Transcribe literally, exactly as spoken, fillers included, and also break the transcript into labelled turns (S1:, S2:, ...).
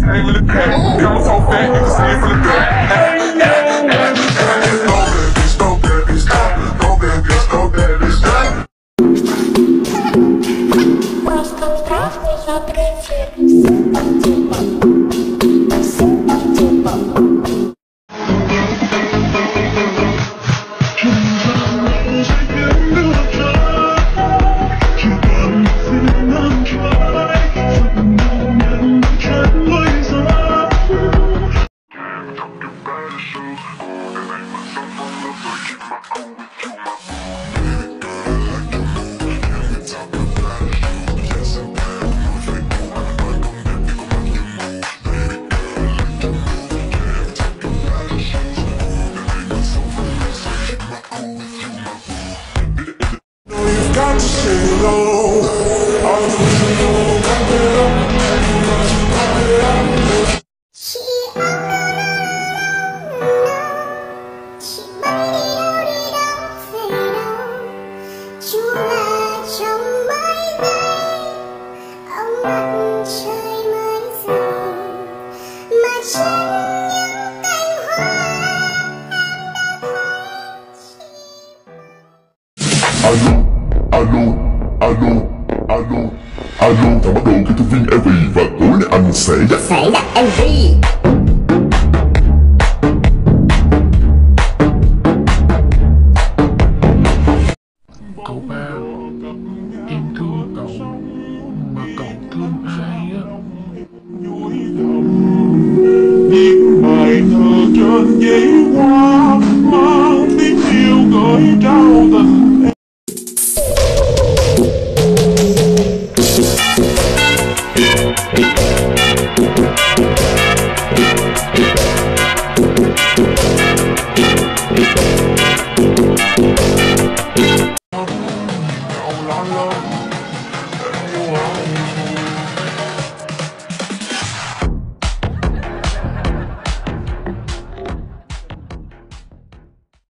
S1: Aim in the back, come so fat, you can see it from the back. Go bad, bitch, go bad, bitch, go bad, bitch, go bad, bitch.
S2: Просто страшно закрытие.
S3: Alo, alo, alo, alo, alo, thằng bắt đầu kỹ thuật viên em vê và tối nay anh sẽ dắt
S2: Sẽ dắt em vê.
S4: Cậu ba, em thương cậu, mà cậu thương ai á?
S1: Viết bài thơ trên giấy hoa, mang tiếng yêu gửi trao tình em.